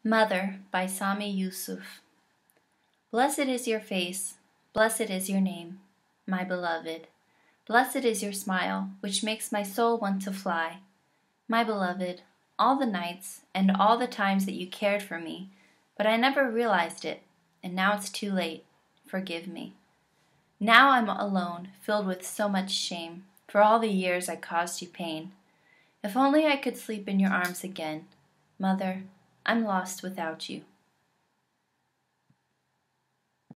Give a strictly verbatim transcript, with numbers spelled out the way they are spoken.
Mother by Sami Yusuf. Blessed is your face, blessed is your name, my beloved. Blessed is your smile, which makes my soul want to fly. My beloved, all the nights and all the times that you cared for me, but I never realized it, and now it's too late. Forgive me. Now I'm alone, filled with so much shame, for all the years I caused you pain. If only I could sleep in your arms again. Mother, I'm lost without you.